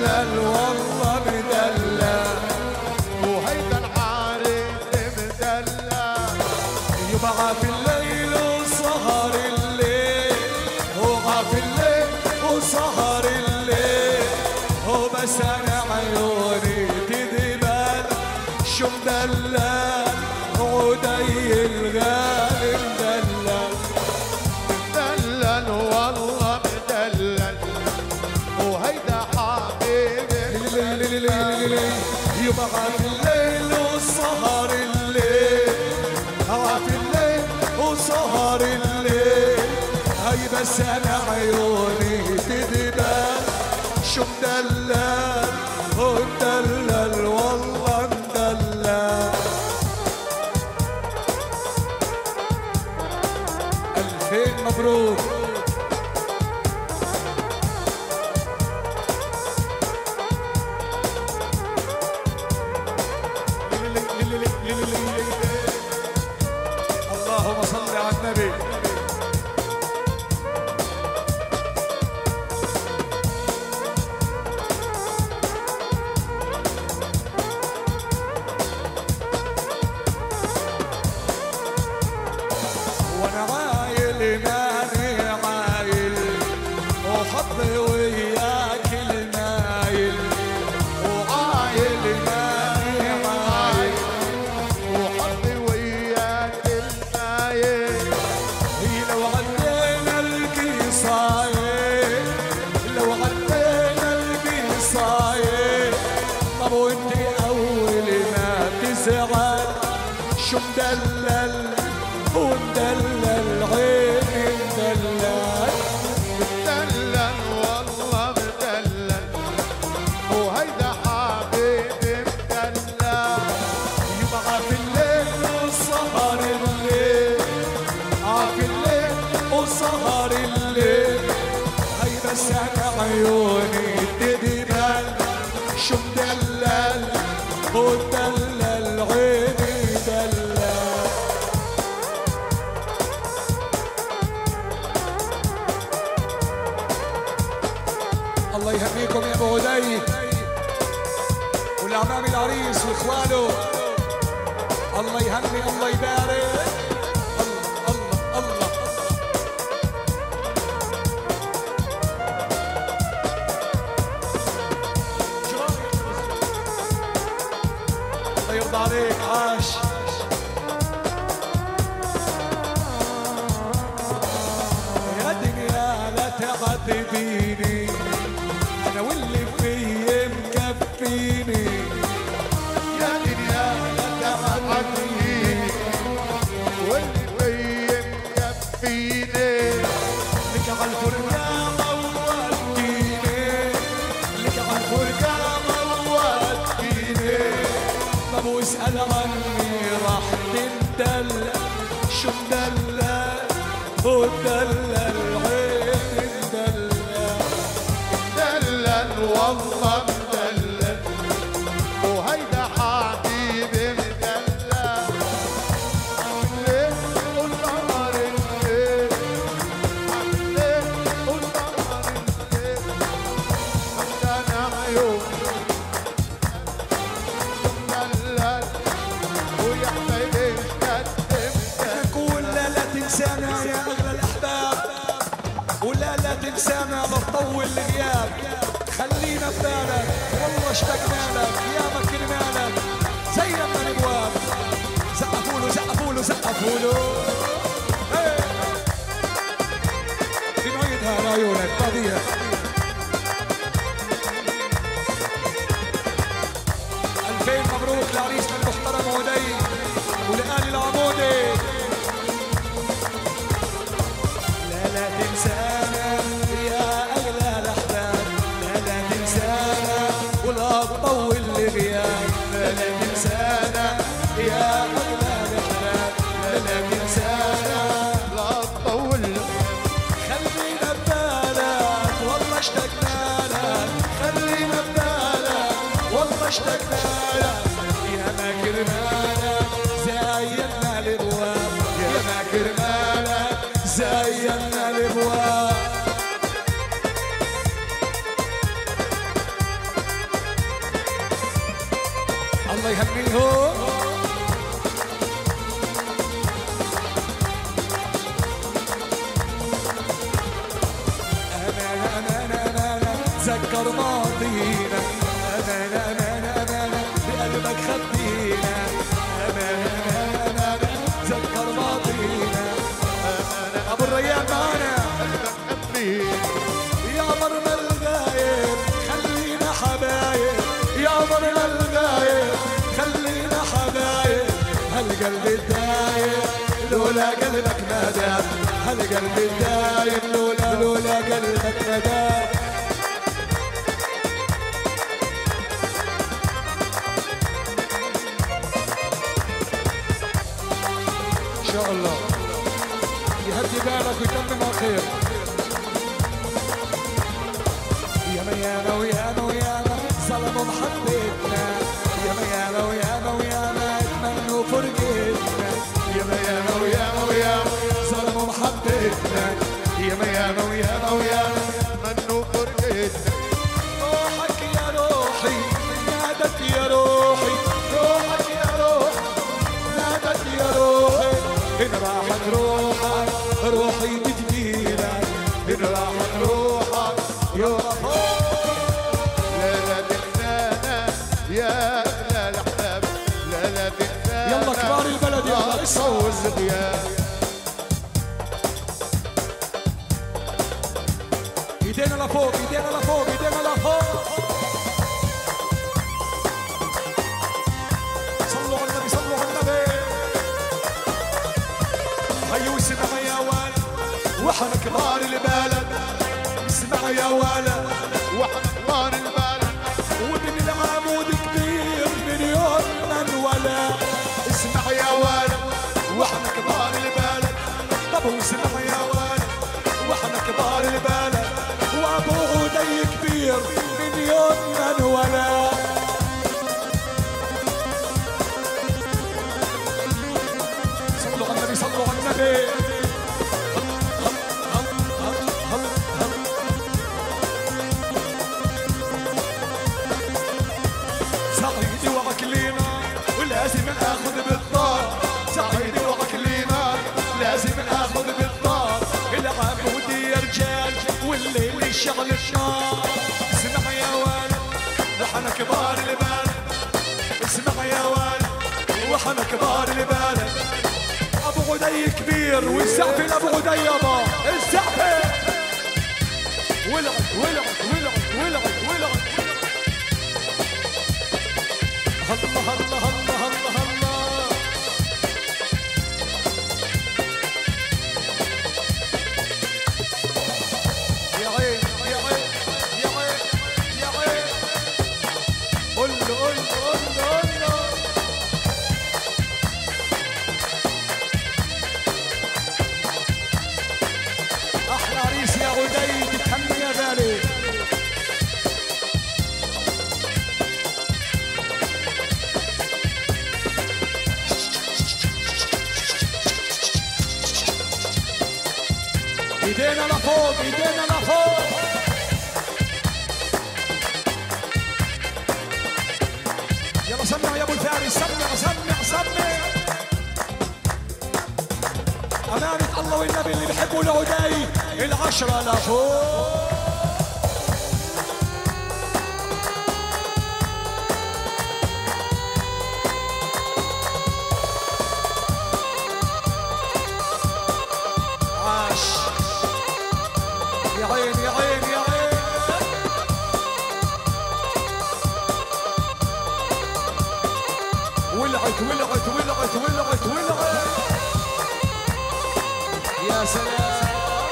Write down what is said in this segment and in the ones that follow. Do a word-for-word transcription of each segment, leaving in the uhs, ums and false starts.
مدلل والله مدلل، وهيدا العريس مدلل. يبقى في الليل وسهر الليل، وغا الليل وسهر الليل، وبس انا عيوني تذبل شو مدلل عودي الغالي مدلل. مدلل والله مدلل، وهيدا حبيبي يبقى في الليل وسهر الليل، في الليل وسهر الليل، هاي بس انا عيوني تذبل شو مدلل ومدلل والله مدلل. ألفين مبروك. اللهم صل على النبي. وانا عايل ماني عايل، وحظي وياك المايل، وعايل ماني عايل، وحظي وياك المايل. هي لو عدينا القصايد، لو عدينا القصايد، طب وانت اول ما تزعل شو مدلل ومدلل عيني مدلل. مدلل والله مدلل، وهيدا حبيبي مدلل. يبقى في الليل وسهر الليل، في الليل وسهر الليل، هاي بس انا عيوني تذبل شو مدلل ومدلل عيني مدلل. الله يهنيكم يا ابو هدي والعمام العريس واخوانه. الله يهني الله يبارك. الله الله الله الله يرضى عليك. عاش. يا دنيا لا تعذبيني، انا واللي فيي مكفيني. يا دنيا لا تعذبيني، واللي فيي مكفيني. لك على الفرقة وديني، لك على الفرقة وديني. طب واسأل عني راح تندل شو مدلل ومدلل عيني مدلل. مدلل والله مدلل، وهيدا حبيبي مدلل. الليل والنهار الليل، الليل والنهار الليل، عندنا عيون مدلل، ويا حبيبي مدلل. ولا لا تنسانا يا اغلى الاحباب، ولا لا تنسانا بتطول الغياب. خلينا ببالك والله اشتقنا لك، يا مكرنا لك زي ما الابواب. زقفوا له زقفوا له زقفوا له. بنعيدها لعيونك قضيه. ألفين مبروك لعريسنا المحترم هدي ولآل العمودي. لا لا تنسانا يا أغلى الأحباب، لا لا تنسانا ولا تطول الغياب. لا لا تنسانا يا أغلى الأحباب، لا لا تنسانا لا تطول. خلينا ببالك والله اشتقنا لك، خلينا ببالك والله اشتقنا لك. يا ما كرمالك زينا الابواب، يا ما كرمالك زينا الابواب. الله يهنيهم. أمانة أمانة أمانة تذكر ماضينا، أمانة أمانة أمانة بقلبك خبينا، أمانة أمانة أمانة تذكر ماضينا. أمانة أبو الريان معانا قلبك خبينا، يا مرمى الغايب خلينا حبايب، يا مرمى الغايب خلينا حبايب. هالقلب الدايب لولا قلبك ما دام، هالقلب الدايب لولا لولا قلبك ما دام. ان شاء الله يهدي بالك ويتمم على خير. ياما ياما وياما وياما ظلموا محبتنا، ياما ياما وياما وياما اتمنوا فرقتنا، ياما ياما وياما وياما ظلموا محبتنا، ياما ياما وياما وياما اتمنوا فرقتنا. روحك يا روحي نادت يا روحي، روحك يا روحي نادت يا روحي. إن راحت روحك روحي تجيلك، إن راحت روحك يا لا لا تنسانا يا أغلى الأحباب، لا لا تنسانا يلا كبار البلد يلا صوز غياب. ايدينا لفوق ايدينا لفوق ايدينا لفوق. صلوا على النبي صلوا على النبي. هيو اسمع يا ولد واحنا كبار البلد، اسمع يا ولد واحنا كبار البلد، وابن العمود كبير مليون من ولا. اسمع يا ولد واحنا كبار البلد، طب واسمع يا ولد واحنا كبار البلد، وابو عدي كبير مليون من ولا. صلوا على النبي صلوا على النبي. سعيدي وعكلينا ولازم ناخذ بالدار، سعيدي وعكلينا لازم ناخذ بالدار. العمود يا رجال والليل يشعل النار. اسمع يا ولد نحن كبار البلد، اسمع يا ولد وحنا كبار البلد. ابو عدي كبير والزعفي لابو عدي يابا الزعفي. ولعت ولعت ولعت ولعت ولعت. الله الله الله الله الله. يا عين يا عين يا عين يا عين. قول له قول له قول له قول له. احلى عريس يا عدي تتحمل يا غالي. ايدينا لفوق ايدينا لفوق. يلا سمع يا ابو الفارس سمع سمع سمع. امانة الله والنبي اللي بيحبوا العدي العشرة لفوق. يا عين يا عين يا عين. ولعت ولعت ولعت ولعت ولعت. يا سلام.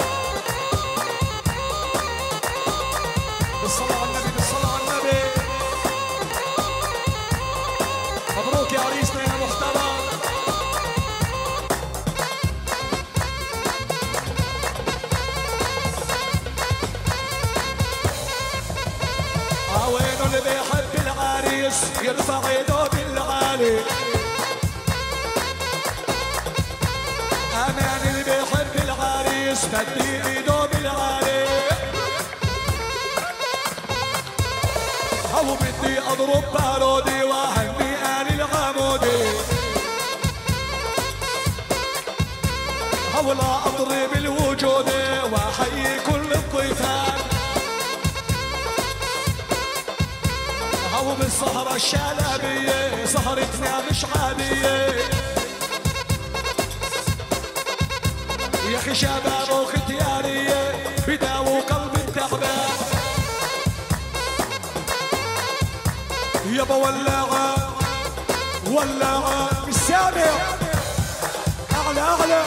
بالصلاة على النبي بالصلاة على النبي. مبروك يا عريسنا يا محترم. وينو اللي بيحب العريس يرفع ايده بالعالي. امان اللي بيحب العريس بدي ايده بالعالي. او بدي اضرب بارودي واهني اني الغامودي هولا اضرب الوجود واحيي كل الضيفان هو بالسهرة الشلبية سهرتنا مش عادية يا اخي شباب وختيارية بداووا قلب التعبان يابا ولاعة ولاعة بالسامع اعلى اعلى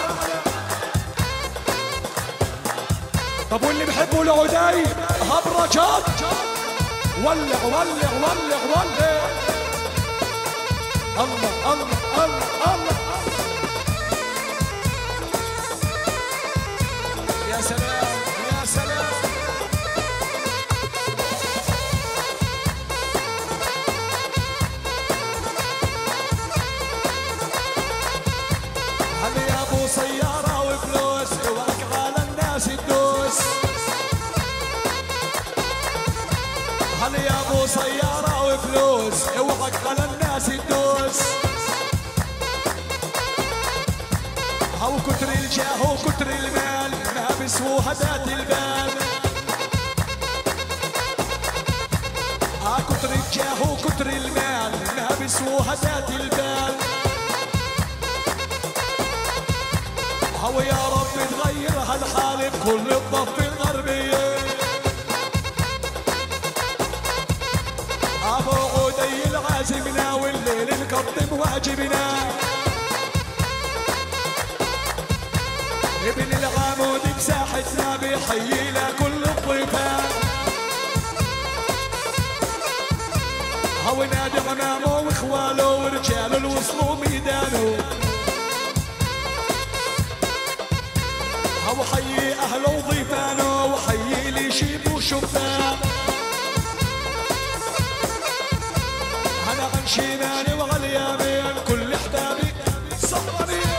طب واللي بحبوا العدي هبرجات ولع ولع ولع ولع الله الله الله الله يا سلام يا سلام هل يا ابو سيارة وفلوس اوعك على الناس تدوس هل يا ابو سيارة وفلوس اوعك على الناس تدوس هو كتر الجاه وكتر المال ما بيسوها ذات البال ها كتر الجاه وكتر المال ما بيسوها ذات البال هو يا رب تغير هالحال بكل الضفة الغربية ابو عودي العازمنا والليل نقدم واجبنا ابن العمود بساحتنا بيحيي لكل الضيفان هو نادي عمامه واخواله ورجاله اللي وصلوا ميدانه هو حيي اهله وضيفانه وحيي لي شيب وشبان انا عن شمالي وعلى اليمين كل احبابي صبرين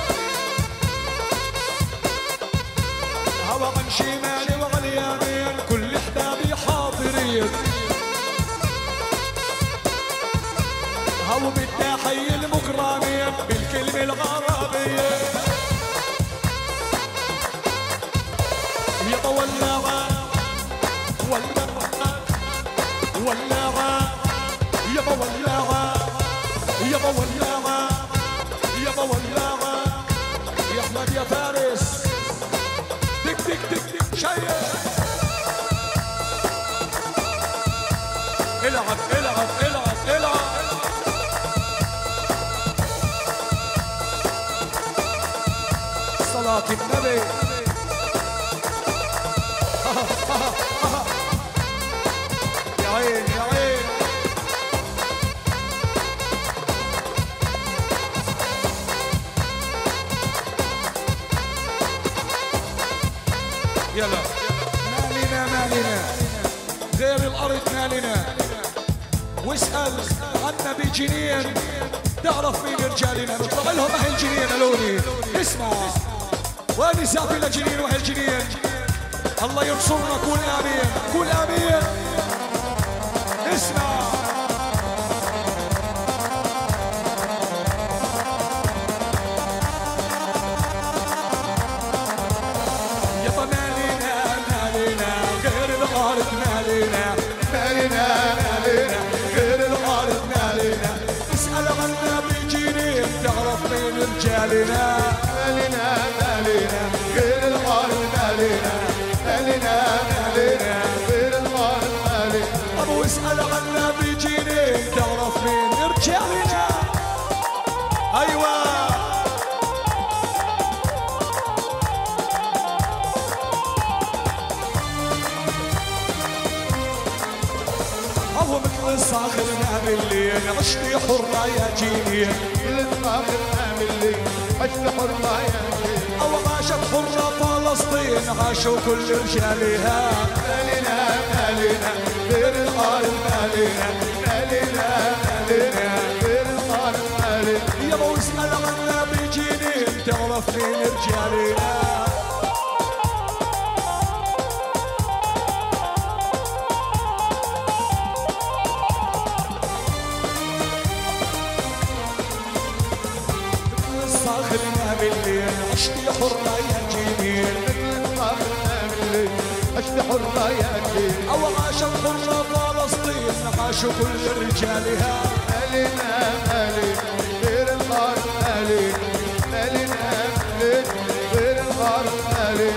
هو عن شمالي وعلى اليمين كل احبابي حاضرين هو بالتحية المكرمين بالكلمة العربية يابا ولاعة ولاعة ولاعة يابا ولاعة يابا ولاعة يابا ولاعة يا احمد يا فارس دك دك دك دك شيء العب العب العب العب صلاة النبي يا عين يا عين يلا مالنا مالنا غير الارض مالنا واسال عنا بجنين تعرف مين رجالنا نطلع لهم اهل جنين الوني اسمع وين سافي لجنين واهل جنين الله ينصرنا قول امين قول امين اسمع يابا مالنا مالنا غير الارض مالنا مالنا مالنا غير الارض مالنا اسال عنا بجنين تعرف مين رجالنا مالنا مالنا غير الارض مالنا مالنا مالنا غير الارض مالنا ابو اسال عنا بجنين تعرف مين رجالنا ايوه هو مثل الصاخرنا بالليل عشتي حرة يا جيني الصاخرنا بالليل عشت حرة يا جيني او عاشت حرة فلسطين عاشوا كل رجالها مالنا مالنا غير الارض مالنا مالنا مالنا غير الارض مالنا يابا واسأل عنا بجنين تعرف مين رجالنا تنام الليل عشتي حرة يا جميل مثل ما تنام الليل عشت حرة يا جميل أو عاش الحرة فلسطين عاش كل رجالها مالنا مالي غير الغار مالي مالنا مالي غير الغار مالي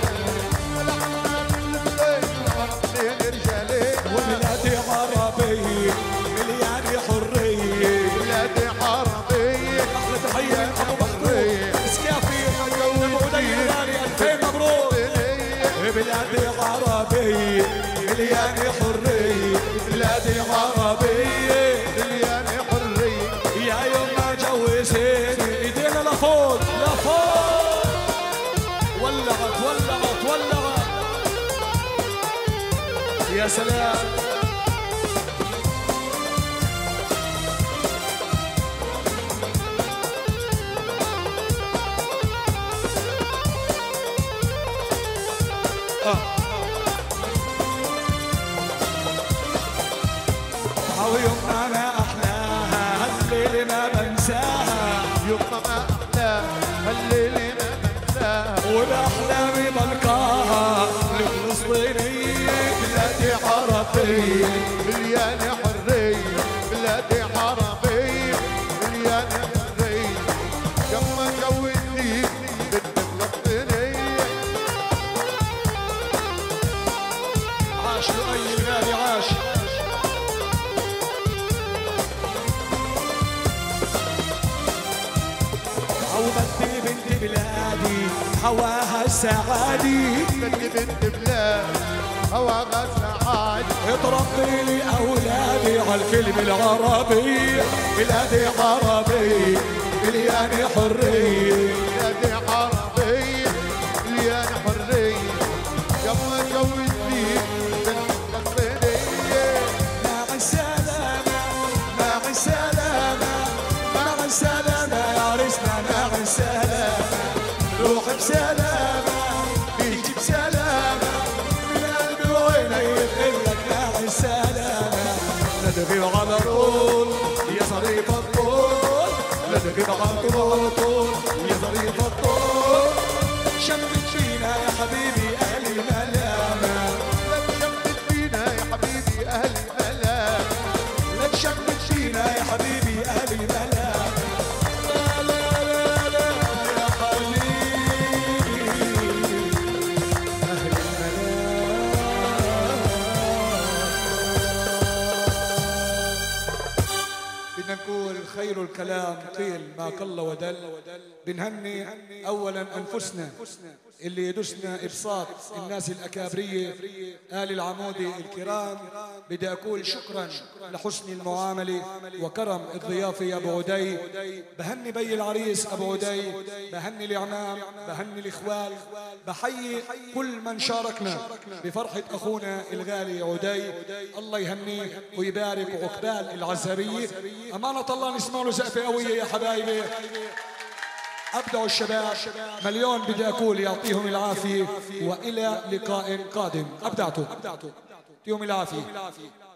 وبلادي عربية مليانة حرية بلادي عربية أحلى تحية أبو مخلوق إسكافي أبو ديراني ألفين مبروك بلادي عربية مليانة حرية بلادي عربية مليانة حرية يا يوم ما جوزيني إيدينا لفوق لفوق ولعت ولعت ولعت يا سلام أو يوم أنا أحلاها هالليل ما بنساها يوم ما أحلى هالليل ما بنساها وبأحلامي بلقاها الفلسطينية بلادي عربية مليانة حرية بلادي عربية مليانة حرية يما جوزني بنت فلسطينية عاش لؤي الغالي عاش أو بدي بنت بلادي هواها السعادي بدي بنت بلاد هواها سعادي اتربي لي أولادي عالكلمة العربية بلادي عربية مليانة حرية بلادي عربية مليانة حرية يما جوزني بنت فلسطينية مع السلامة مع السلامة مع السلامة يا عرسنا مع السلامة روح بسلامة بيجي بسلامة من قلبي وعيني يدخلك مع السلامة لا تغيب على طول يا ظريف الطول لا تغيب على طول يا ظريف الطول شمت فينا يا حبيبي أهل الملامة لا تشمت فينا يا حبيبي أهل الملام لا تشمت فينا يا حبيبي أهل الملامة لا لا لا لا يا حبيبي أهل الملامة بدنا نقول خير الكلام قيل ما قل ودل بنهني أولا أنفسنا اللي يدسنا إبساط الناس الأكابرية آل العمودي الكرام. بدي أقول شكرا لحسن المعاملة وكرم الضيافة يا أبو عدي. بهني بي العريس أبو عدي، بهني الإعمام، بهني الإخوال، بحيي كل من شاركنا بفرحة أخونا الغالي عدي. الله يهنيه ويبارك عقبال العزارية. أمانة الله نسمع له زقفة قوية يا حبايبي. أبدعوا الشباب مليون بدي أقول يعطيهم العافية وإلى لقاء قادم. أبدعتوا يعطيهم العافية.